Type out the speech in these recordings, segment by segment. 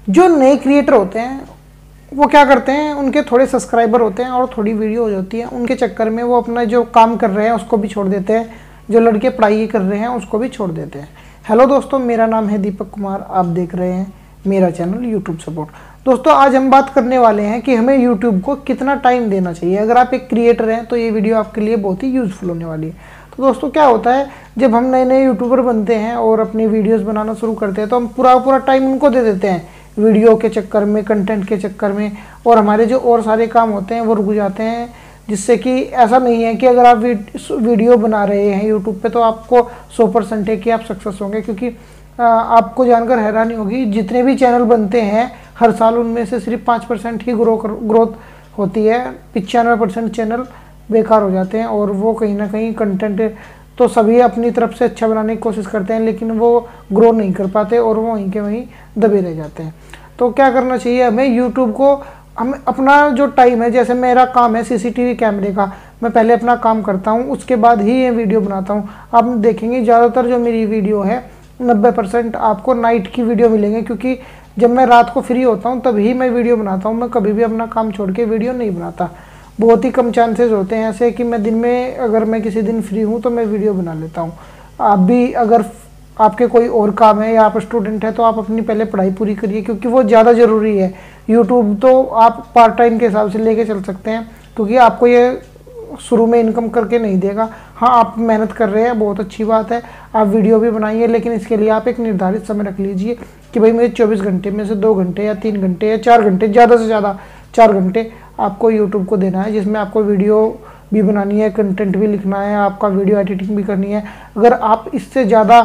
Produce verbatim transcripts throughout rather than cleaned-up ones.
जो नए क्रिएटर होते हैं वो क्या करते हैं, उनके थोड़े सब्सक्राइबर होते हैं और थोड़ी वीडियो हो जाती है, उनके चक्कर में वो अपना जो काम कर रहे हैं उसको भी छोड़ देते हैं, जो लड़के पढ़ाई कर रहे हैं उसको भी छोड़ देते हैं। हेलो दोस्तों, मेरा नाम है दीपक कुमार, आप देख रहे हैं मेरा चैनल यूट्यूब सपोर्ट। दोस्तों आज हम बात करने वाले हैं कि हमें यूट्यूब को कितना टाइम देना चाहिए। अगर आप एक क्रिएटर हैं तो ये वीडियो आपके लिए बहुत ही यूज़फुल होने वाली है। तो दोस्तों क्या होता है, जब हम नए नए यूट्यूबर बनते हैं और अपनी वीडियोस बनाना शुरू करते हैं तो हम पूरा पूरा टाइम उनको दे देते हैं, वीडियो के चक्कर में, कंटेंट के चक्कर में, और हमारे जो और सारे काम होते हैं वो रुक जाते हैं। जिससे कि ऐसा नहीं है कि अगर आप वीडियो बना रहे हैं यूट्यूब पे तो आपको सौ परसेंट है कि आप सक्सेस होंगे, क्योंकि आपको जानकर हैरानी होगी जितने भी चैनल बनते हैं हर साल उनमें से सिर्फ पाँच परसेंट ही ग्रो ग्रोथ होती है, पचानवे परसेंट चैनल बेकार हो जाते हैं। और वो कहीं ना कहीं कंटेंट तो सभी अपनी तरफ से अच्छा बनाने की कोशिश करते हैं लेकिन वो ग्रो नहीं कर पाते और वो वहीं के वहीं दबे रह जाते हैं। तो क्या करना चाहिए हमें, यूट्यूब को हम अपना जो टाइम है, जैसे मेरा काम है सीसीटीवी कैमरे का, मैं पहले अपना काम करता हूँ उसके बाद ही ये वीडियो बनाता हूँ। आप देखेंगे ज़्यादातर जो मेरी वीडियो है नब्बे परसेंट आपको नाइट की वीडियो मिलेंगे, क्योंकि जब मैं रात को फ्री होता हूँ तभी मैं वीडियो बनाता हूँ। मैं कभी भी अपना काम छोड़ के वीडियो नहीं बनाता। बहुत ही कम चांसेस होते हैं ऐसे कि मैं दिन में, अगर मैं किसी दिन फ्री हूँ तो मैं वीडियो बना लेता हूँ। आप भी अगर आपके कोई और काम है या आप स्टूडेंट हैं तो आप अपनी पहले पढ़ाई पूरी करिए, क्योंकि वो ज़्यादा ज़रूरी है। यूट्यूब तो आप पार्ट टाइम के हिसाब से लेके चल सकते हैं, क्योंकि आपको ये शुरू में इनकम करके नहीं देगा। हाँ, आप मेहनत कर रहे हैं, बहुत अच्छी बात है, आप वीडियो भी बनाइए, लेकिन इसके लिए आप एक निर्धारित समय रख लीजिए कि भाई मुझे चौबीस घंटे में से दो घंटे या तीन घंटे या चार घंटे, ज़्यादा से ज़्यादा चार घंटे आपको यूट्यूब को देना है, जिसमें आपको वीडियो भी बनानी है, कंटेंट भी लिखना है, आपका वीडियो एडिटिंग भी करनी है। अगर आप इससे ज़्यादा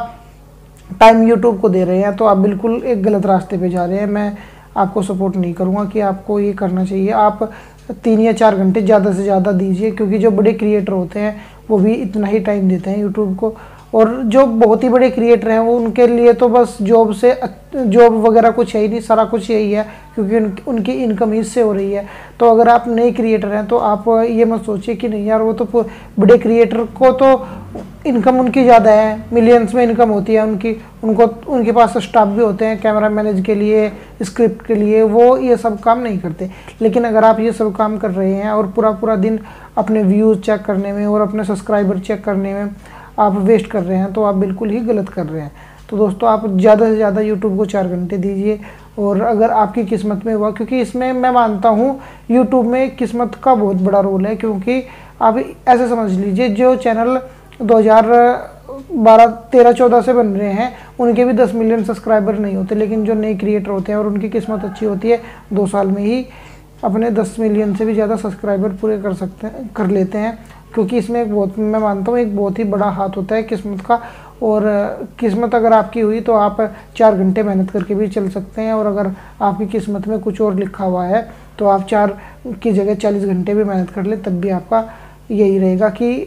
टाइम यूट्यूब को दे रहे हैं तो आप बिल्कुल एक गलत रास्ते पे जा रहे हैं। मैं आपको सपोर्ट नहीं करूँगा कि आपको ये करना चाहिए। आप तीन या चार घंटे ज़्यादा से ज़्यादा दीजिए, क्योंकि जो बड़े क्रिएटर होते हैं वो भी इतना ही टाइम देते हैं यूट्यूब को। और जो बहुत ही बड़े क्रिएटर हैं वो, उनके लिए तो बस जॉब से जॉब वगैरह कुछ है ही नहीं, सारा कुछ यही है, क्योंकि उन, उनकी इनकम इससे हो रही है। तो अगर आप नए क्रिएटर हैं तो आप ये मत सोचिए कि नहीं यार वो तो बड़े क्रिएटर को तो इनकम उनकी ज़्यादा है, मिलियंस में इनकम होती है उनकी, उनको उनके पास स्टाफ भी होते हैं कैमरा मैनेज के लिए, स्क्रिप्ट के लिए, वो ये सब काम नहीं करते। लेकिन अगर आप ये सब काम कर रहे हैं और पूरा पूरा दिन अपने व्यूज़ चेक करने में और अपने सब्सक्राइबर चेक करने में आप वेस्ट कर रहे हैं तो आप बिल्कुल ही गलत कर रहे हैं। तो दोस्तों आप ज़्यादा से ज़्यादा यूट्यूब को चार घंटे दीजिए। और अगर आपकी किस्मत में हुआ, क्योंकि इसमें मैं मानता हूँ यूट्यूब में किस्मत का बहुत बड़ा रोल है, क्योंकि आप ऐसे समझ लीजिए जो चैनल दो हज़ार बारह तेरह चौदह से बन रहे हैं उनके भी दस मिलियन सब्सक्राइबर नहीं होते, लेकिन जो नए क्रिएटर होते हैं और उनकी किस्मत अच्छी होती है दो साल में ही अपने दस मिलियन से भी ज़्यादा सब्सक्राइबर पूरे कर सकते हैं कर लेते हैं। क्योंकि इसमें एक बहुत, मैं मानता हूँ एक बहुत ही बड़ा हाथ होता है किस्मत का। और किस्मत अगर आपकी हुई तो आप चार घंटे मेहनत करके भी चल सकते हैं, और अगर आपकी किस्मत में कुछ और लिखा हुआ है तो आप चार की जगह चालीस घंटे भी मेहनत कर ले तब भी आपका यही रहेगा कि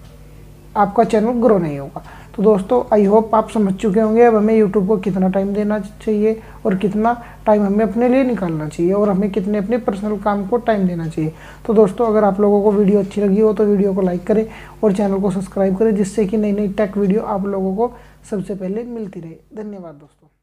आपका चैनल ग्रो नहीं होगा। तो दोस्तों आई होप आप समझ चुके होंगे अब हमें यूट्यूब को कितना टाइम देना चाहिए और कितना टाइम हमें अपने लिए निकालना चाहिए और हमें कितने अपने पर्सनल काम को टाइम देना चाहिए। तो दोस्तों अगर आप लोगों को वीडियो अच्छी लगी हो तो वीडियो को लाइक करें और चैनल को सब्सक्राइब करें, जिससे कि नई नई टेक वीडियो आप लोगों को सबसे पहले मिलती रहे। धन्यवाद दोस्तों।